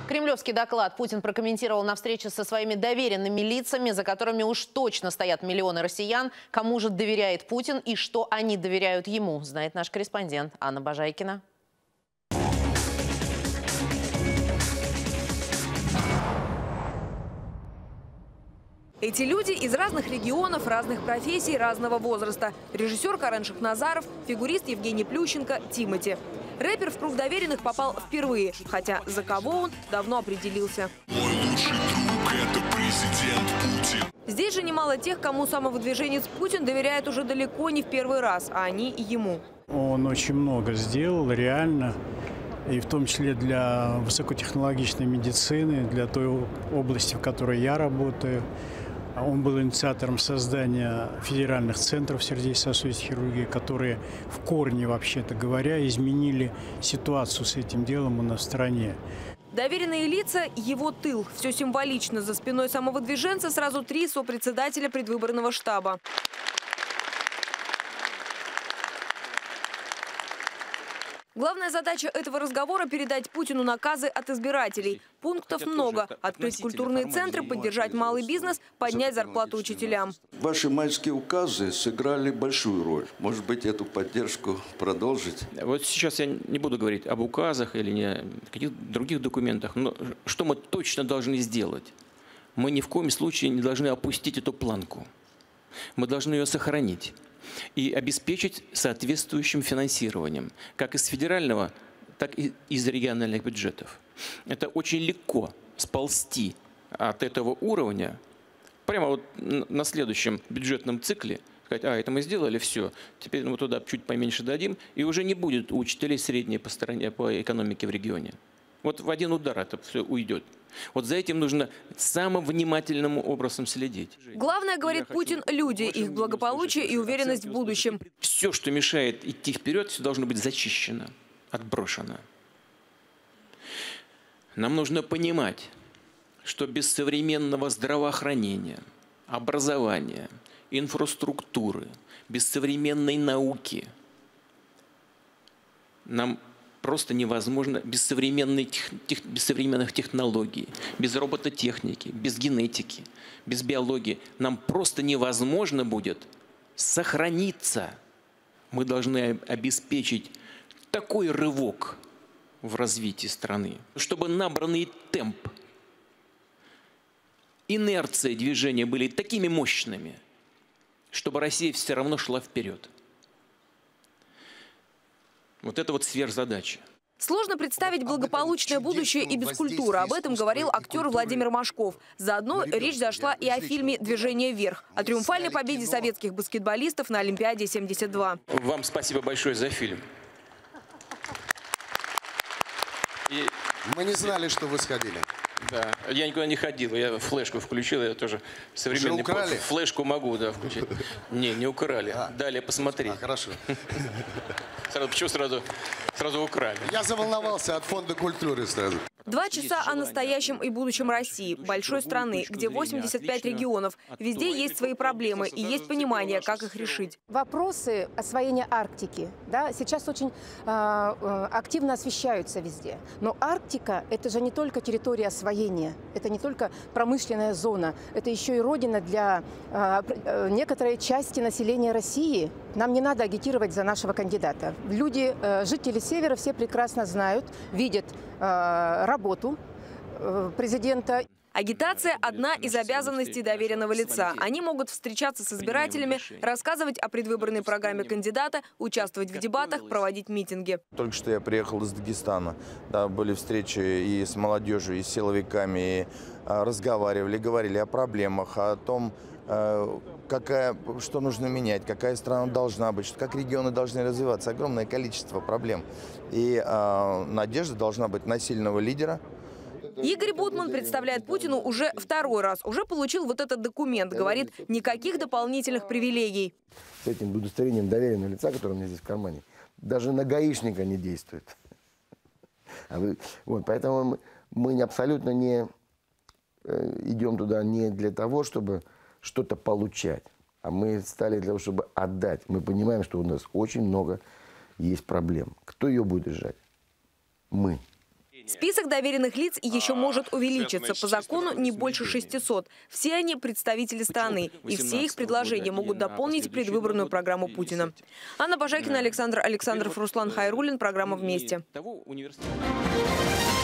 Кремлевский доклад Путин прокомментировал на встрече со своими доверенными лицами, за которыми уж точно стоят миллионы россиян. Кому же доверяет Путин и что они доверяют ему, знает наш корреспондент Анна Бажайкина. Эти люди из разных регионов, разных профессий, разного возраста. Режиссер Карен Шахназаров, фигурист Евгений Плющенко, Тимати. Рэпер в круг доверенных попал впервые, хотя за кого он давно определился. Мой лучший друг – это президент Путин. Здесь же немало тех, кому самовыдвиженец Путин доверяет уже далеко не в первый раз, а они ему. Он очень много сделал, реально. И в том числе для высокотехнологичной медицины, для той области, в которой я работаю. Он был инициатором создания федеральных центров сердечно-сосудистой хирургии, которые в корне, вообще-то говоря, изменили ситуацию с этим делом у нас в стране. Доверенные лица – его тыл. Все символично. За спиной самовыдвиженца сразу 3 сопредседателя предвыборного штаба. Главная задача этого разговора – передать Путину наказы от избирателей. Пунктов много. Открыть культурные центры, поддержать малый бизнес, поднять зарплату учителям. Ваши майские указы сыграли большую роль. Может быть, эту поддержку продолжить? Вот сейчас я не буду говорить об указах или не каких-то других документах. Но что мы точно должны сделать? Мы ни в коем случае не должны опустить эту планку. Мы должны ее сохранить и обеспечить соответствующим финансированием, как из федерального, так и из региональных бюджетов. Это очень легко сползти от этого уровня прямо вот на следующем бюджетном цикле, сказать, это мы сделали, все, теперь мы туда чуть поменьше дадим, и уже не будет у учителей средней по экономике в регионе. Вот в один удар это все уйдет. Вот за этим нужно самым внимательным образом следить. Главное, говорит Путин, люди, их благополучие и уверенность в будущем. Все, что мешает идти вперед, все должно быть зачищено, отброшено. Нам нужно понимать, что без современного здравоохранения, образования, инфраструктуры, без современной науки нам просто невозможно без современных технологий, без робототехники, без генетики, без биологии. Нам просто невозможно будет сохраниться. Мы должны обеспечить такой рывок в развитии страны, чтобы набранный темп, инерция движения были такими мощными, чтобы Россия все равно шла вперед. Вот это вот сверхзадача. Сложно представить благополучное будущее и без культуры. Об этом говорил актер Владимир Машков. Заодно речь зашла и о фильме «Движение вверх», о триумфальной победе советских баскетболистов на Олимпиаде 72. Вам спасибо большое за фильм. Мы не знали, что вы сходили. Да, я никуда не ходил, я флешку включил, я тоже современный флешку могу включить. Не украли, дали посмотреть. Хорошо. Почему сразу украли? Я заволновался от Фонда культуры сразу. 2 часа о настоящем и будущем России, большой страны, где 85 регионов. Везде есть свои проблемы и есть понимание, как их решить. Вопросы освоения Арктики, да, сейчас очень активно освещаются везде. Но Арктика – это же не только территория освоения, это не только промышленная зона, это еще и родина для некоторой части населения России. Нам не надо агитировать за нашего кандидата. Люди, жители Севера, все прекрасно знают, видят работу президента. Агитация – одна из обязанностей доверенного лица. Они могут встречаться с избирателями, рассказывать о предвыборной программе кандидата, участвовать в дебатах, проводить митинги. Только что я приехал из Дагестана. Да, были встречи и с молодежью, и с силовиками, и разговаривали, говорили о проблемах, о том, что нужно менять, какая страна должна быть, как регионы должны развиваться. Огромное количество проблем. И надежда должна быть на сильного лидера. Игорь Бутман представляет Путину уже 2-й раз. Уже получил вот этот документ. Говорит, никаких дополнительных привилегий. С этим удостоверением доверенного лица, которое у меня здесь в кармане, даже на гаишника не действует. Вот, поэтому мы абсолютно не идем туда не для того, чтобы что-то получать, а мы стали для того, чтобы отдать. Мы понимаем, что у нас очень много есть проблем. Кто ее будет решать? Мы. Список доверенных лиц еще может увеличиться. По закону не больше 600. Все они представители страны. И все их предложения могут дополнить предвыборную программу Путина. Анна Бажайкина, Александр Александров, Руслан Хайруллин. Программа «Вместе».